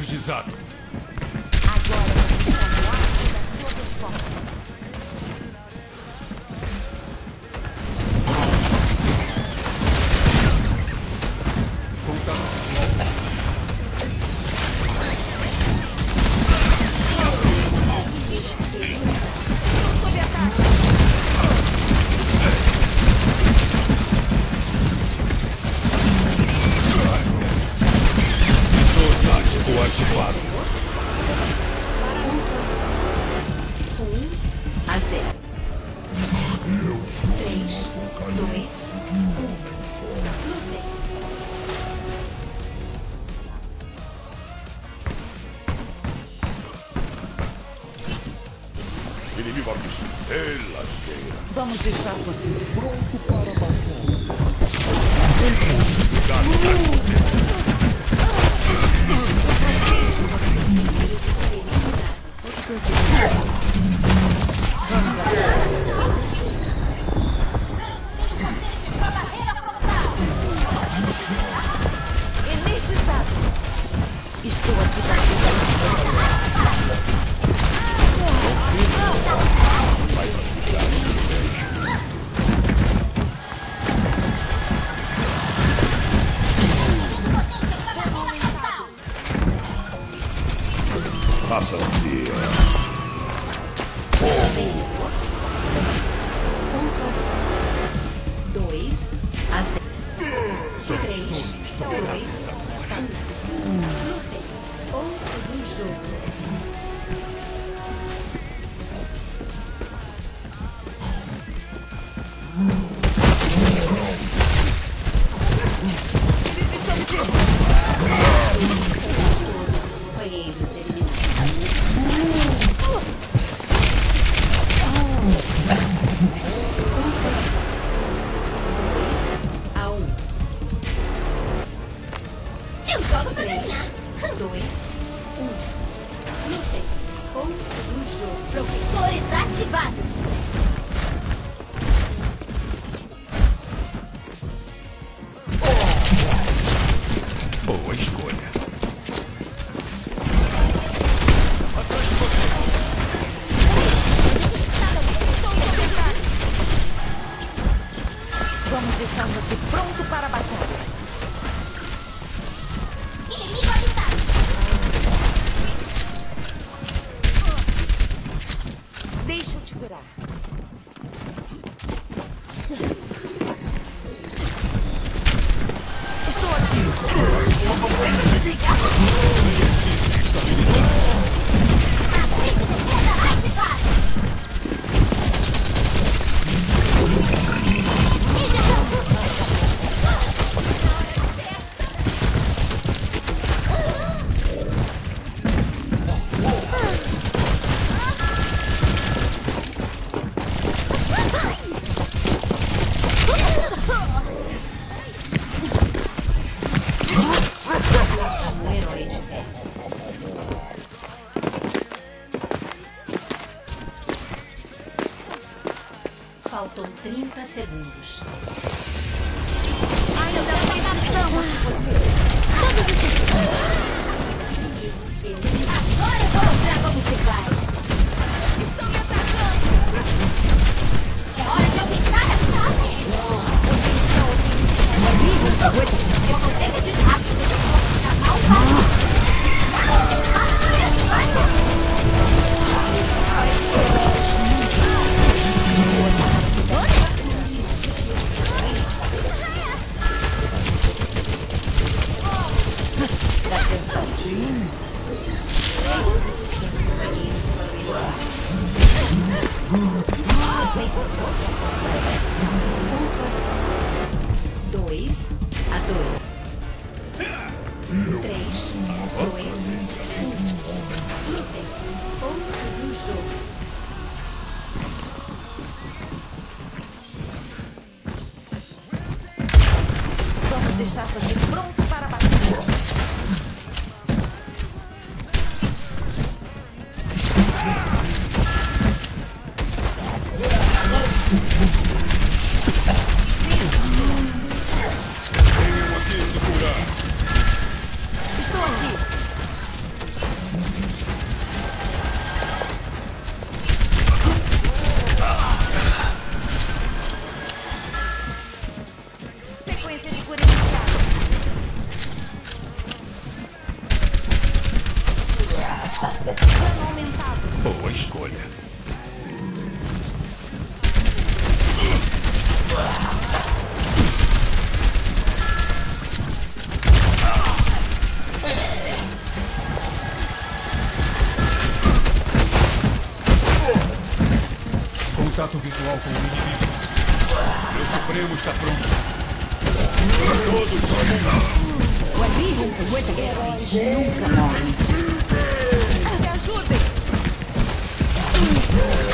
energizado. Agora você está no ápice da sua performance. Sob ataque. Visor tático ativado. 1-0. 3, 2, 1. Lutem. Inimigo avisto. Lasqueira. Vamos deixar você pronto para a batalha. Cuidado atrás de você. Energizado. Estou aqui para ajudar. Vai pra cidade do México. Faça-se. Fogo. 2-0. Somos 3, todos sob 2, ameaça. 1. Lutem. Ponto do jogo. Eles estão me companheiros eliminados. Eu jogo pra ganhar. 2, 1. Lutem. Ponto do jogo. Professores ativados. Boa escolha. Atrás de você. Vamos deixar você pronto para a batalha. Inimigo avistado. Deixa eu te curar. Estou aqui. Um herói de pé. Faltam 30 segundos. Ainda precisamos de você. Agora eu vou mostrar como se faz. Estão me atacando. É hora de aumentar a chave. Eu vou ter que de rápido. Dois a 2. 3, 2, 1. Lutem. Ponto do jogo. Vamos deixar você pronto para a batalha. Venham aqui se curar. Estou aqui. Dano aumentado. Boa escolha. Contato visual com o inimigo. Meu Supremo está pronto. Todos Heróis nunca morrem. Me ajudem!